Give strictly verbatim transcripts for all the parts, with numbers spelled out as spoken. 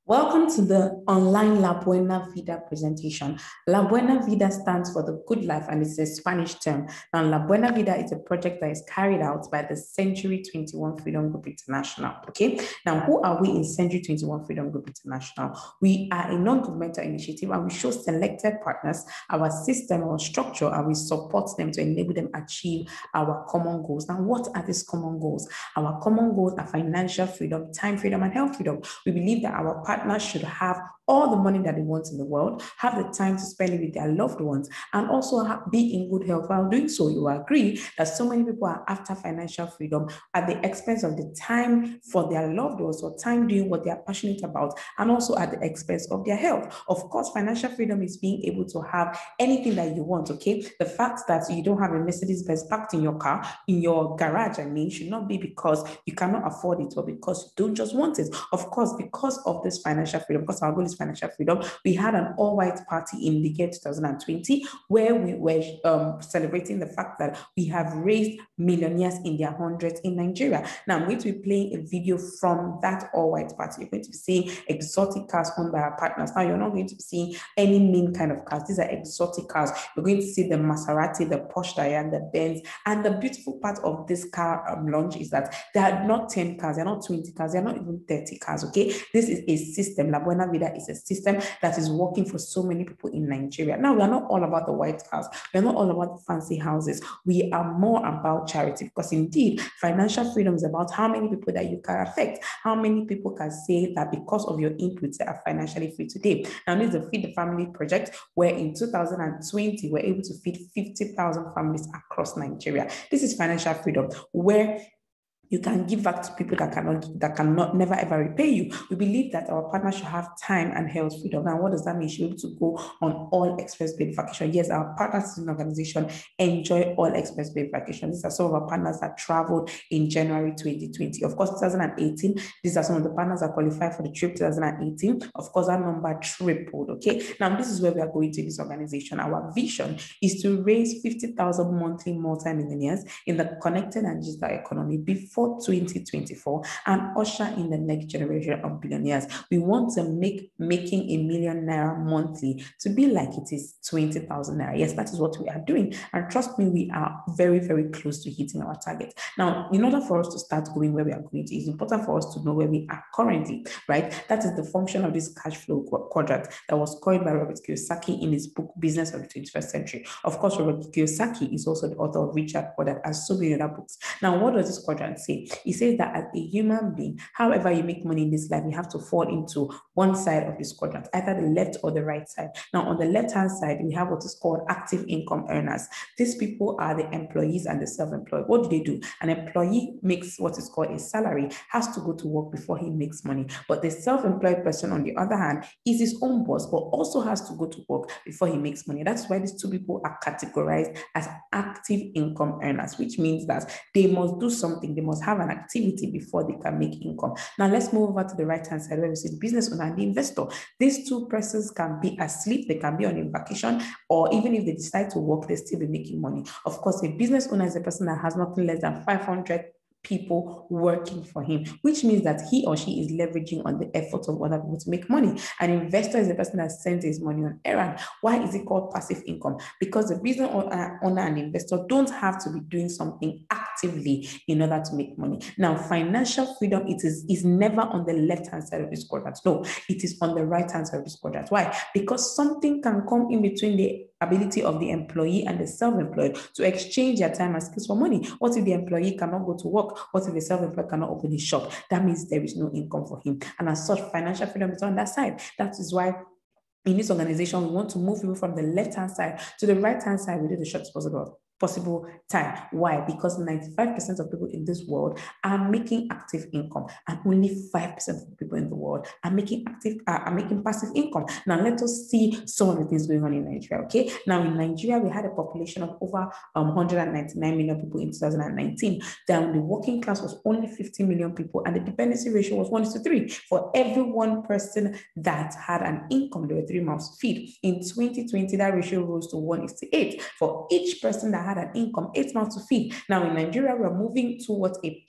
Welcome to the online La Buena Vida presentation. La Buena Vida stands for the good life and it's a Spanish term. Now, La Buena Vida is a project that is carried out by the Century twenty-one Freedom Group International. Okay, now who are we in Century twenty-one Freedom Group International? We are a non-governmental initiative and we show selected partners our system, our structure, and we support them to enable them achieve our common goals. Now, what are these common goals? Our common goals are financial freedom, time freedom, and health freedom. We believe that our partners should have all the money that they want in the world, have the time to spend it with their loved ones, and also have, be in good health while doing so. You will agree that so many people are after financial freedom at the expense of the time for their loved ones or time doing what they are passionate about, and also at the expense of their health. Of course, financial freedom is being able to have anything that you want, okay? The fact that you don't have a Mercedes-Benz parked in your car, in your garage, I mean, should not be because you cannot afford it or because you don't just want it. Of course, because of this financial freedom, because our goal is financial freedom, we had an all-white party in the year two thousand twenty where we were um, celebrating the fact that we have raised millionaires in their hundreds in Nigeria. Now, I'm going to be playing a video from that all-white party. You're going to be seeing exotic cars owned by our partners. Now, you're not going to be seeing any main kind of cars. These are exotic cars. You're going to see the Maserati, the Porsche Cayenne, the Benz. And the beautiful part of this car um, launch is that there are not ten cars, they're not twenty cars, they're not even thirty cars, okay? This is a system. La Buena Vida is a system that is working for so many people in Nigeria. Now, we are not all about the white cars. We are not all about the fancy houses. We are more about charity because indeed, financial freedom is about how many people that you can affect, how many people can say that because of your inputs, they are financially free today. Now, this is the Feed the Family project where in two thousand twenty, we're able to feed fifty thousand families across Nigeria. This is financial freedom where you can give back to people that cannot, that cannot never ever repay you. We believe that our partners should have time and health freedom. Now, what does that mean? You should be able to go on all expense-paid vacation. Yes, our partners in the organization enjoy all expense-paid vacation. These are some of our partners that traveled in January twenty twenty. Of course, two thousand eighteen, these are some of the partners that qualified for the trip two thousand eighteen. Of course, that number tripled, okay? Now, this is where we are going to this organization. Our vision is to raise fifty thousand monthly multi-millionaires in the connected and digital economy before for twenty twenty-four and usher in the next generation of billionaires. We want to make making a million naira monthly to be like it is twenty thousand naira. Yes, that is what we are doing. And trust me, we are very, very close to hitting our target. Now, in order for us to start going where we are going to, it's important for us to know where we are currently, right? That is the function of this cash flow quadrant that was coined by Robert Kiyosaki in his book, Business of the twenty-first Century. Of course, Robert Kiyosaki is also the author of Rich Dad Poor Dad and so many other books. Now, what does this quadrant say? He says that as a human being, however you make money in this life, you have to fall into one side of this quadrant, either the left or the right side. Now, on the left-hand side, we have what is called active income earners. These people are the employees and the self-employed. What do they do? An employee makes what is called a salary, has to go to work before he makes money. But the self-employed person, on the other hand, is his own boss, but also has to go to work before he makes money. That's why these two people are categorized as active income earners, which means that they must do something, they must have an activity before they can make income. Now, let's move over to the right-hand side where we see the business owner and the investor. These two persons can be asleep, they can be on a vacation, or even if they decide to work, they still be making money. Of course, a business owner is a person that has nothing less than five hundred people working for him, which means that he or she is leveraging on the efforts of other people to make money. An investor is the person that sends his money on errand. Why is it called passive income? Because the business owner and investor don't have to be doing something actively in order to make money. Now, financial freedom, it is, is never on the left-hand side of this quadrant. No, it is on the right-hand side of this quadrant. Why? Because something can come in between the ability of the employee and the self-employed to exchange their time and skills for money. What if the employee cannot go to work? What if the self-employed cannot open his shop? That means there is no income for him. And as such, financial freedom is on that side. That is why in this organization, we want to move people from the left-hand side to the right-hand side within the shortest possible possible time. Why? Because ninety-five percent of people in this world are making active income, and only five percent of the people in the world are making active uh, are making passive income. Now, let us see some of the things going on in Nigeria. Okay, now in Nigeria, we had a population of over um, one hundred ninety-nine million people in two thousand nineteen. Then the working class was only fifty million people, and the dependency ratio was one to three. For every one person that had an income, there were three mouths to feed. In twenty twenty, that ratio rose to one to eight. For each person that had an income, eight mouths to feed. Now in Nigeria, we're moving towards a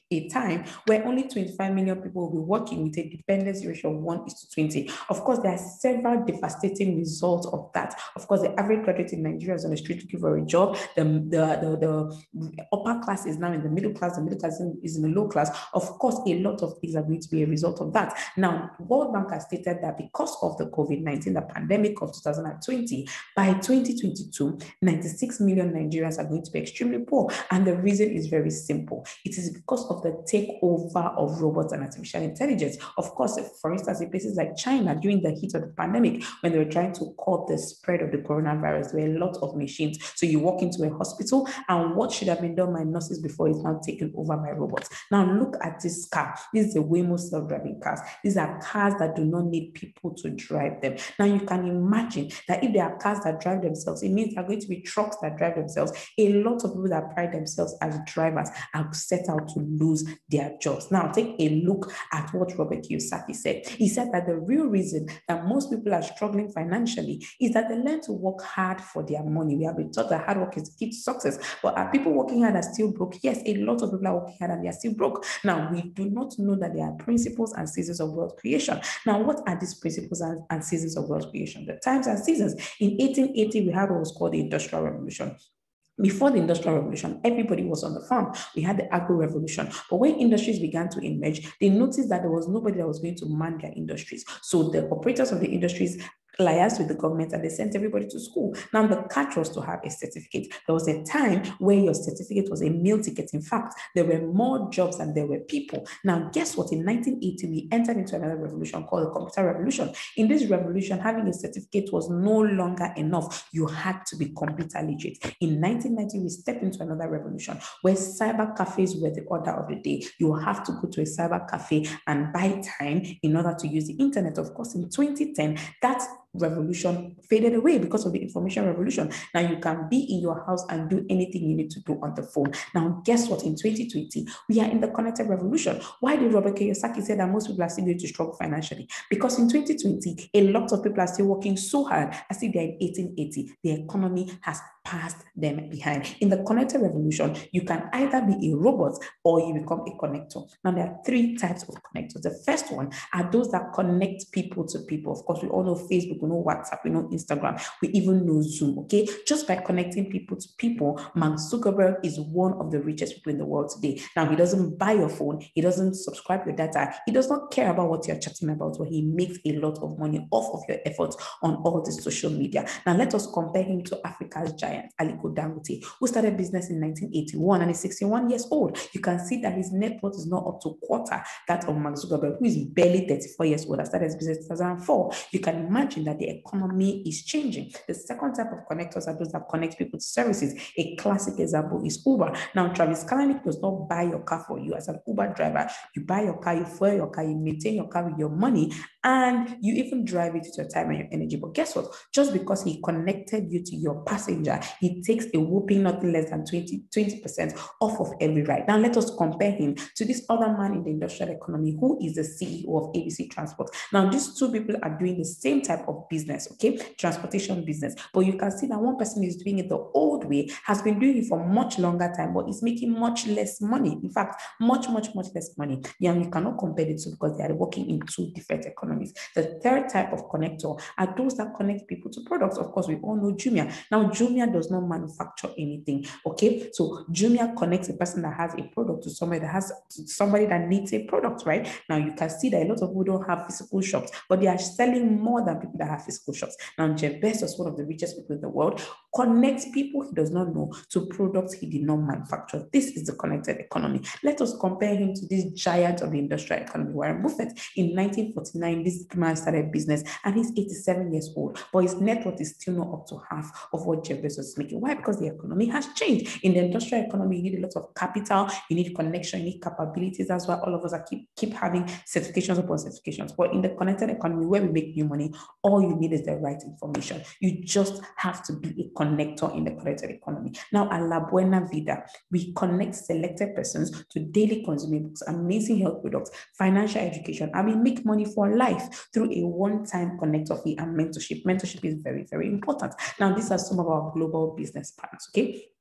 a time where only twenty-five million people will be working with a dependency ratio of one is to twenty. Of course, there are several devastating results of that. Of course, the average graduate in Nigeria is on the street looking for a job. The, the, the, the upper class is now in the middle class. The middle class is in the low class. Of course, a lot of things are going to be a result of that. Now, World Bank has stated that because of the COVID nineteen, the pandemic of two thousand twenty, by twenty twenty-two, ninety-six million Nigerians are going to be extremely poor. And the reason is very simple. It is because of the takeover of robots and artificial intelligence. Of course, for instance, in places like China, during the heat of the pandemic, when they were trying to curb the spread of the coronavirus, there were a lot of machines. So you walk into a hospital and what should have been done by nurses before is now taken over by robots. Now look at this car. This is a Waymo self-driving cars. These are cars that do not need people to drive them. Now you can imagine that if there are cars that drive themselves, it means there are going to be trucks that drive themselves. A lot of people that pride themselves as drivers are set out to lose their jobs. Now take a look at what Robert Kiyosaki said. He said that the real reason that most people are struggling financially is that they learn to work hard for their money. We have been taught that hard work is the key to success, but are people working hard are still broke? Yes, a lot of people are working hard and they are still broke. Now, we do not know that there are principles and seasons of wealth creation. Now, what are these principles and, and seasons of wealth creation? The times and seasons. In eighteen eighty, we had what was called the Industrial Revolution. Before the Industrial Revolution, everybody was on the farm. We had the agro-revolution. But when industries began to emerge, they noticed that there was nobody that was going to man their industries. So the operators of the industries liaised with the government and they sent everybody to school. Now the catch was to have a certificate. There was a time where your certificate was a meal ticket. In fact, there were more jobs than there were people. Now guess what? In nineteen eighty, we entered into another revolution called the computer revolution. In this revolution, having a certificate was no longer enough. You had to be computer literate. In nineteen ninety, we stepped into another revolution where cyber cafes were the order of the day. You have to go to a cyber cafe and buy time in order to use the internet. Of course, in twenty ten, that revolution faded away because of the information revolution. Now you can be in your house and do anything you need to do on the phone. Now guess what? In twenty twenty, we are in the connected revolution. Why did Robert Kiyosaki say that most people are still going to struggle financially? Because in twenty twenty, a lot of people are still working so hard as if they're in eighteen eighty. The economy has passed them behind. In the connected revolution, you can either be a robot or you become a connector. Now there are three types of connectors. The first one are those that connect people to people. Of course, we all know Facebook, we know WhatsApp, we know Instagram, we even know Zoom, okay? Just by connecting people to people, Mark Zuckerberg is one of the richest people in the world today. Now, he doesn't buy your phone, he doesn't subscribe your data, he does not care about what you're chatting about, but he makes a lot of money off of your efforts on all this social media. Now, let us compare him to Africa's giant, Aliko Dangote, who started business in nineteen eighty-one and is sixty-one years old. You can see that his net worth is not up to quarter that of Mark Zuckerberg, who is barely thirty-four years old and started his business in two thousand four. You can imagine that the economy is changing. The second type of connectors are those that connect people to services. A classic example is Uber. Now, Travis Kalanick does not buy your car for you as an Uber driver. You buy your car, you fuel your car, you maintain your car with your money, and you even drive it with your time and your energy. But guess what? Just because he connected you to your passenger, he takes a whooping nothing less than twenty percent off of every ride. Now, let us compare him to this other man in the industrial economy who is the C E O of A B C Transport. Now, these two people are doing the same type of business, okay? Transportation business. But you can see that one person is doing it the old way, has been doing it for much longer time, but is making much less money. In fact, much, much, much less money. Yeah, you cannot compare the two because they are working in two different economies. The third type of connector are those that connect people to products. Of course, we all know Jumia. Now, Jumia does not manufacture anything, okay? So Jumia connects a person that has a product to somebody that has to somebody that needs a product, right? Now, you can see that a lot of people don't have physical shops, but they are selling more than people that have physical shops. Now, Jeff Bezos, one of the richest people in the world, connects people he does not know to products he did not manufacture. This is the connected economy. Let us compare him to this giant of the industrial economy, Warren Buffett. In nineteen forty-nine, this man started business and he's eighty-seven years old, but his net worth is still not up to half of what Jeff Bezos is making. Why? Because the economy has changed. In the industrial economy, you need a lot of capital, you need connection, you need capabilities. That's why all of us are keep, keep having certifications upon certifications. But in the connected economy, where we make new money, all you need is the right information. You just have to be a connector in the connected economy. Now, at La Buena Vida, we connect selected persons to daily consumables, amazing health products, financial education, and we make money for life through a one-time connector fee and mentorship. Mentorship is very, very important. Now, these are some of our global business partners, okay?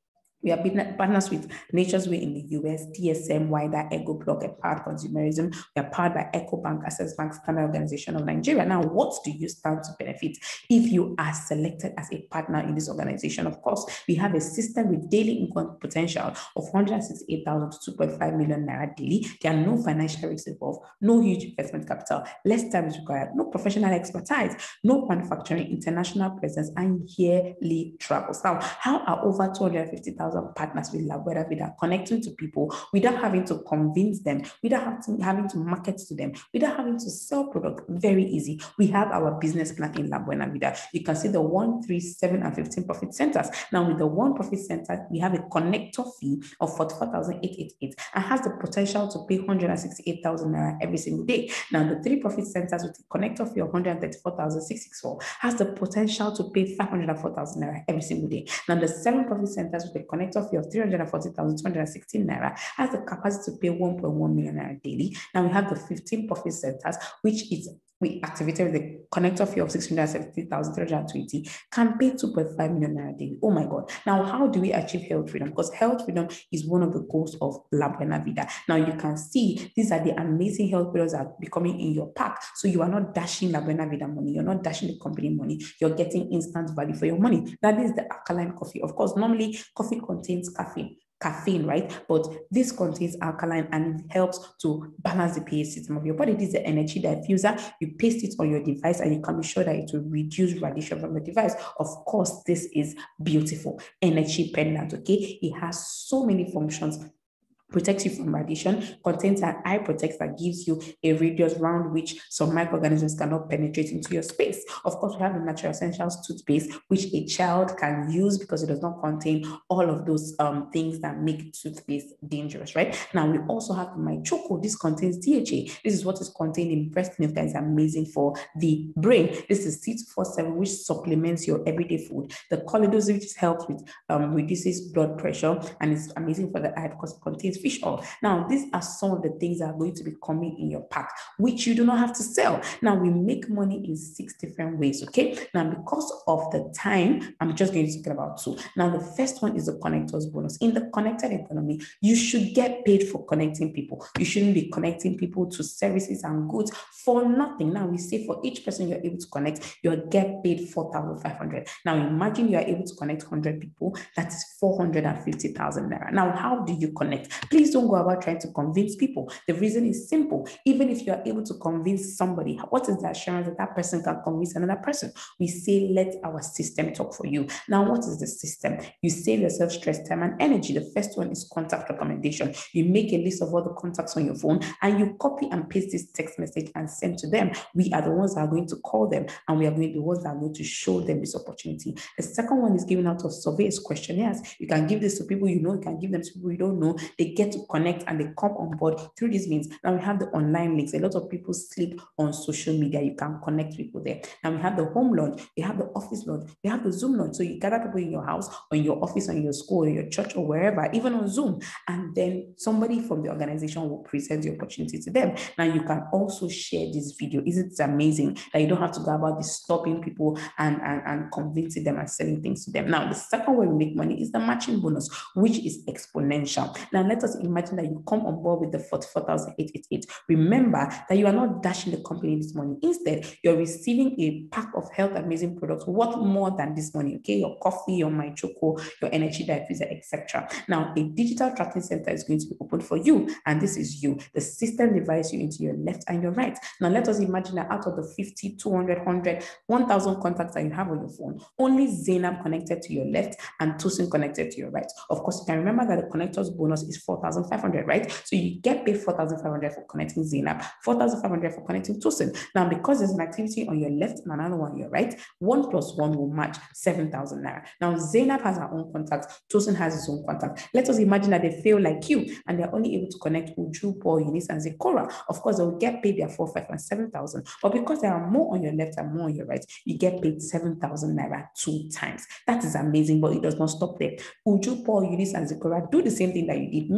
We are partners with Nature's Way in the U S, D S M, Wider, Ego Block, Empowered Consumerism. We are powered by EcoBank, Access Bank, Standard Organization of Nigeria. Now, what do you stand to benefit if you are selected as a partner in this organization? Of course, we have a system with daily income potential of one hundred sixty-eight thousand to two point five million naira daily. There are no financial risks involved, no huge investment capital, less time is required, no professional expertise, no manufacturing, international presence, and yearly travels. Now, how are over two hundred fifty thousand partners with La Buena Vida connecting to people without having to convince them, without having to market to them, without having to sell products? Very easy. We have our business plan in La Buena Vida. You can see the one, three, seven, and fifteen profit centers. Now, with the one profit center, we have a connector fee of forty-four thousand eight hundred eighty-eight and has the potential to pay one hundred sixty-eight thousand naira every single day. Now, the three profit centers with a connector fee of one hundred thirty-four thousand six hundred sixty-four has the potential to pay five hundred four thousand naira every single day. Now, the seven profit centers with a connector fee of three hundred forty thousand two hundred sixteen naira has the capacity to pay one point one million naira daily. Now, we have the fifteen profit centers, which is we activated with the connector fee of six hundred seventy thousand three hundred twenty, can pay two point five million naira daily. Oh my God. Now, how do we achieve health freedom? Because health freedom is one of the goals of La Buena Vida. Now, you can see these are the amazing health products that are becoming in your pack. So you are not dashing La Buena Vida money. You're not dashing the company money. You're getting instant value for your money. That is the alkaline coffee. Of course, normally coffee contains caffeine. caffeine, right? But this contains alkaline and it helps to balance the pH system of your body. This is the energy diffuser. You paste it on your device and you can be sure that it will reduce radiation from the device. Of course, this is beautiful. Energy pendant, okay? It has so many functions. Protects you from radiation, contains an eye protect that gives you a radius around which some microorganisms cannot penetrate into your space. Of course, we have the Natural Essentials toothpaste, which a child can use because it does not contain all of those um, things that make toothpaste dangerous, right? Now, we also have the My Choco. This contains D H A. This is what is contained in breast milk that is amazing for the brain. This is C two forty-seven, which supplements your everyday food. The Colloidus, which helps with um, reduces blood pressure, and it's amazing for the eye because it contains fish oil. Now, these are some of the things that are going to be coming in your pack, which you do not have to sell. Now, we make money in six different ways, okay? Now, because of the time, I'm just going to talk about two. Now, the first one is the connectors bonus. In the connected economy, you should get paid for connecting people. You shouldn't be connecting people to services and goods for nothing. Now, we say for each person you're able to connect, you'll get paid four thousand five hundred. Now, imagine you are able to connect one hundred people. That is four hundred fifty thousand naira. Now, how do you connect? Please don't go about trying to convince people. The reason is simple. Even if you are able to convince somebody, what is the assurance that that person can convince another person? We say, let our system talk for you. Now, what is the system? You save yourself stress, time, and energy. The first one is contact recommendation. You make a list of all the contacts on your phone and you copy and paste this text message and send to them. We are the ones that are going to call them and we are going to be the ones that are going to show them this opportunity. The second one is giving out of surveys, questionnaires. You can give this to people you know, you can give them to people you don't know. They get to connect and they come on board through these means. Now we have the online links. A lot of people sleep on social media. You can connect people there. Now we have the home launch, we have the office launch, we have the Zoom launch. So you gather people in your house or in your office or in your school or your church or wherever, even on Zoom, and then somebody from the organization will present the opportunity to them. Now you can also share this video. Isn't it amazing that you don't have to go about disturbing people and, and, and convincing them and selling things to them? Now the second way we make money is the matching bonus, which is exponential. Now let us imagine that you come on board with the forty-four thousand eight hundred eighty-eight. Remember that you are not dashing the company this money. Instead, you're receiving a pack of health amazing products worth more than this money. Okay, your coffee, your My Choco, your energy diffuser, et cetera. Now, a digital tracking center is going to be open for you, and this is you. The system divides you into your left and your right. Now, let us imagine that out of the fifty, two hundred, one hundred, one thousand contacts that you have on your phone, only Zainab connected to your left and Tosin connected to your right. Of course, you can remember that the connectors bonus is four thousand five hundred, right? So you get paid four thousand five hundred for connecting Zainab, four thousand five hundred for connecting Tosin. Now, because there's an activity on your left and another one on your right, one plus one will match seven thousand naira. Now, Zainab has her own contacts, Tosin has his own contact. Let us imagine that they fail like you and they're only able to connect Uju, Paul, Eunice, and Zikora. Of course, they will get paid their four, five, and seven thousand. But because there are more on your left and more on your right, you get paid seven thousand naira two times. That is amazing, but it does not stop there. Uju, Paul, Eunice, and Zikora do the same thing that you did. Make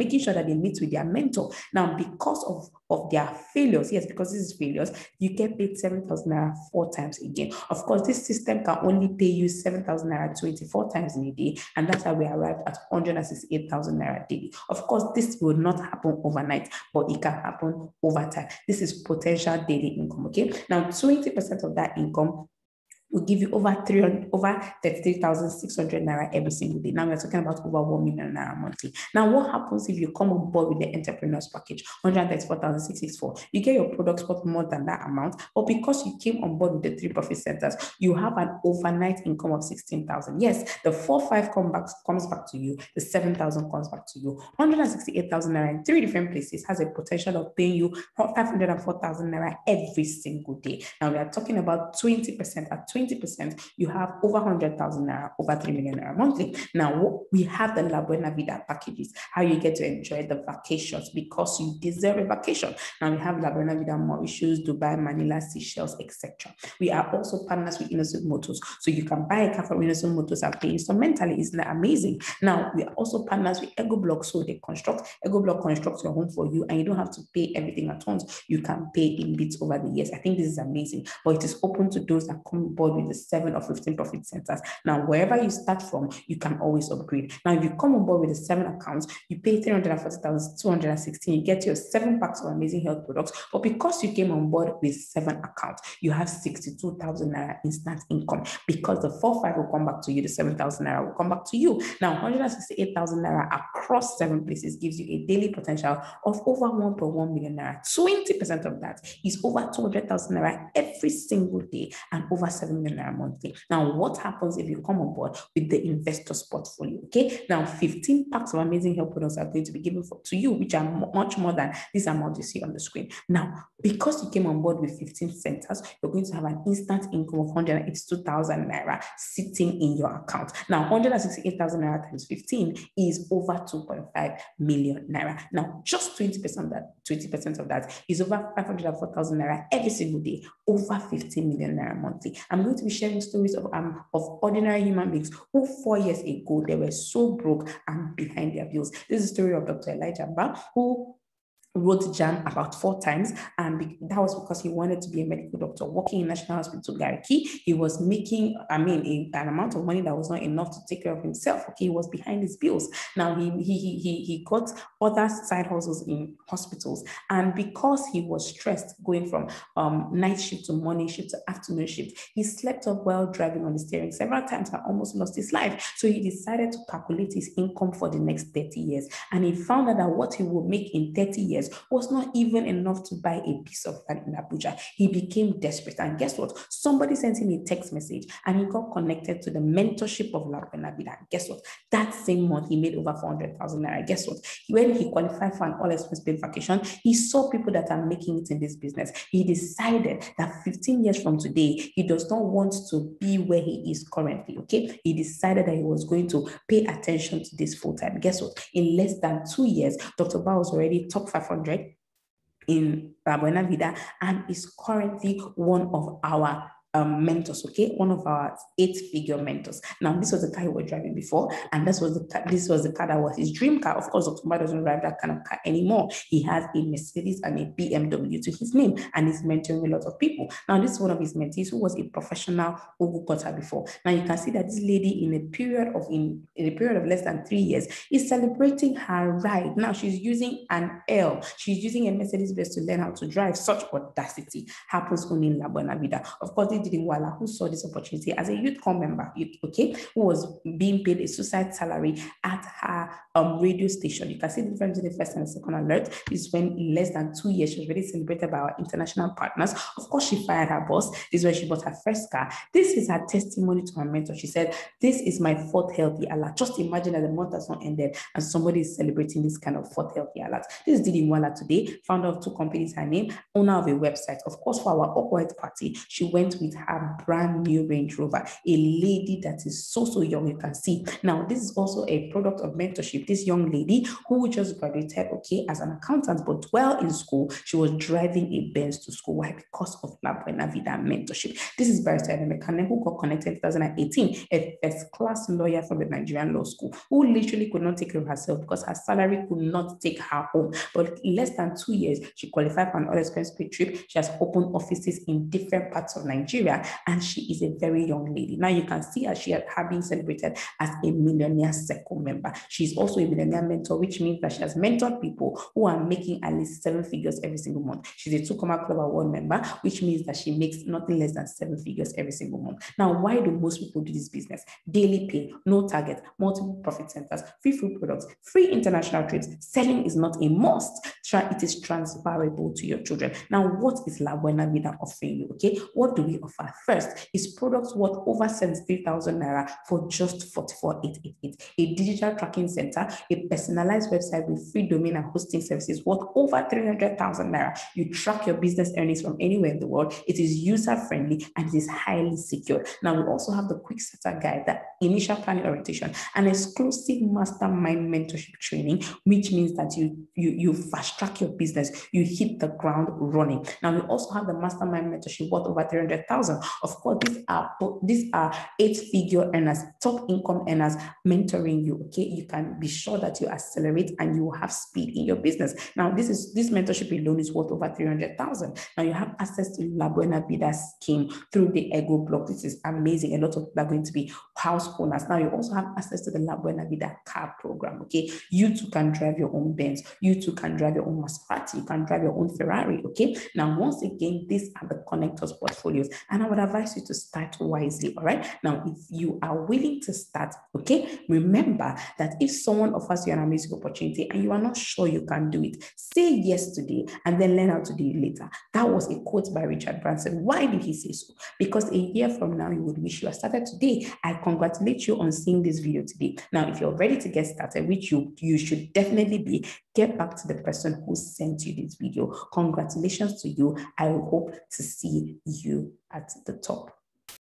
making sure that they meet with their mentor. Now, because of, of their failures, yes, because this is failures, you get paid seven thousand naira four times again. Of course, this system can only pay you seven thousand naira twenty-four times in a day, and that's how we arrived at one hundred sixty-eight thousand naira daily. Of course, this will not happen overnight, but it can happen over time. This is potential daily income, okay? Now, twenty percent of that income will give you over three hundred, over thirty-three thousand six hundred naira every single day. Now we're talking about over one million naira monthly. Now, what happens if you come on board with the entrepreneurs package, one hundred thirty-four thousand six hundred sixty-four? You get your products worth more than that amount, but because you came on board with the three profit centers, you have an overnight income of sixteen thousand. Yes, the four five come back, comes back to you, the seven thousand comes back to you. one hundred sixty-eight thousand naira in three different places has a potential of paying you five hundred four thousand naira every single day. Now we are talking about twenty percent. At twenty percent, you have over one hundred thousand naira, over three million naira monthly. Now, we have the La Buena Vida packages, how you get to enjoy the vacations because you deserve a vacation. Now, we have La Buena Vida Mauritius, Dubai, Manila, Seychelles, et cetera. We are also partners with Innocent Motors, so you can buy a car from Innocent Motors and pay instrumentally. Isn't that amazing? Now, we are also partners with Ego Block, so they construct, Ego Block constructs your home for you, and you don't have to pay everything at once. You can pay in bits over the years. I think this is amazing, but it is open to those that come on board with the seven or fifteen profit centers. Now, wherever you start from, you can always upgrade. Now, if you come on board with the seven accounts, you pay three hundred forty thousand two hundred sixteen, you get your seven packs of amazing health products. But because you came on board with seven accounts, you have sixty-two thousand naira instant income, because the four five will come back to you, the seven thousand naira will come back to you. Now, one hundred sixty-eight thousand naira across seven places gives you a daily potential of over one point one million naira. twenty percent of that is over two hundred thousand naira every single day and over seven million naira monthly. Now, what happens if you come on board with the investors portfolio? Okay, now fifteen packs of amazing health products are going to be given for, to you, which are much more than this amount you see on the screen. Now, because you came on board with fifteen centers, you're going to have an instant income of one hundred eighty-two thousand naira sitting in your account. Now, one hundred sixty-eight thousand naira times fifteen is over two point five million naira. Now, just twenty percent of that, twenty percent of that is over five hundred four thousand naira every single day, over fifteen million naira monthly. I'm going to be sharing stories of, um, of ordinary human beings who four years ago, they were so broke and behind their bills. This is the story of Doctor Elijah Mba, who wrote JAM about four times, and that was because he wanted to be a medical doctor. Working in National Hospital Gariki, he was making, I mean, a, an amount of money that was not enough to take care of himself. Okay, he was behind his bills. Now he he he he got other side hustles in hospitals, and because he was stressed going from um, night shift to morning shift to afternoon shift, he slept off while driving on the steering several times and almost lost his life. So he decided to calculate his income for the next thirty years, and he found out that what he would make in thirty years was not even enough to buy a piece of land in Abuja. He became desperate, and guess what? Somebody sent him a text message, and he got connected to the mentorship of La Buena Vida. Guess what? That same month, he made over four hundred thousand naira. Guess what? When he qualified for an all-expense paid vacation, he saw people that are making it in this business. He decided that fifteen years from today, he does not want to be where he is currently, okay? He decided that he was going to pay attention to this full-time. Guess what? In less than two years, Doctor Ba was already top five hundred in La Buena Vida and is currently one of our Um, mentors, okay, one of our eight-figure mentors. Now, this was the car he was driving before, and this was the car, this was the car that was his dream car. Of course, Doctor Mba doesn't drive that kind of car anymore. He has a Mercedes and a B M W to his name, and he's mentoring a lot of people. Now, this is one of his mentees who was a professional Ugu cutter before. Now, you can see that this lady, in a period of in, in a period of less than three years, is celebrating her ride. Now, she's using an L. She's using a Mercedes Benz to learn how to drive. Such audacity happens only in La Buena Vida. Of course, Wala, who saw this opportunity as a youth corps member, okay, who was being paid a suicide salary at her um, radio station. You can see the difference in the first and the second alert. This is when in less than two years, she was already celebrated by our international partners. Of course, she fired her boss. This is when she bought her first car. This is her testimony to her mentor. She said, "This is my fourth healthy alert." Just imagine that the month has not ended and somebody is celebrating this kind of fourth healthy alert. This is Didi Mwala today, founder of two companies, her name, owner of a website. Of course, for our awkward party, she went with with her brand new Range Rover, a lady that is so, so young, you can see. Now, this is also a product of mentorship. This young lady who just graduated, okay, as an accountant, but while in school, she was driving a Benz to school. Why? Because of La Buena Vida mentorship. This is Barrister Emeka who got connected in twenty eighteen, a first-class lawyer from the Nigerian law school, who literally could not take care of herself because her salary could not take her home. But in less than two years, she qualified for an all-expense paid trip. She has opened offices in different parts of Nigeria, and she is a very young lady. Now you can see her, she has been celebrated as a millionaire circle member. She's also a millionaire mentor, which means that she has mentored people who are making at least seven figures every single month. She's a two comma Club Award member, which means that she makes nothing less than seven figures every single month. Now, why do most people do this business? Daily pay, no target, multiple profit centers, free food products, free international trips. Selling is not a must. It is transferable to your children. Now, what is La Buena Vida offering you? Okay, what do we offer? First is products worth over seventy-three thousand naira for just forty-four thousand eight hundred eighty-eight. A digital tracking center, a personalized website with free domain and hosting services worth over three hundred thousand naira. You track your business earnings from anywhere in the world. It is user friendly and it is highly secure. Now, we also have the quick starter guide, the initial planning orientation, an exclusive mastermind mentorship training, which means that you you you fast track your business, you hit the ground running. Now, we also have the mastermind mentorship worth over three hundred thousand. Of course, these are these are eight-figure earners, top income earners mentoring you. Okay, you can be sure that you accelerate and you have speed in your business. Now, this is this mentorship alone is worth over three hundred thousand. Now, you have access to La Buena Vida scheme through the Ego Block. This is amazing. A lot of people are going to be house owners. Now, you also have access to the La Buena Vida car program. Okay, you too can drive your own Benz. You too can drive your own Maserati. You can drive your own Ferrari. Okay. Now, once again, these are the connectors portfolios, and I would advise you to start wisely. All right. Now, if you are willing to start, okay, remember that if someone offers you an amazing opportunity and you are not sure you can do it, say yes today and then learn how to do it later. That was a quote by Richard Branson. Why did he say so? Because a year from now, you would wish you had started today. I congratulate you on seeing this video today. Now, if you're ready to get started, which you, you should definitely be, get back to the person who sent you this video. Congratulations to you. I hope to see you at the top.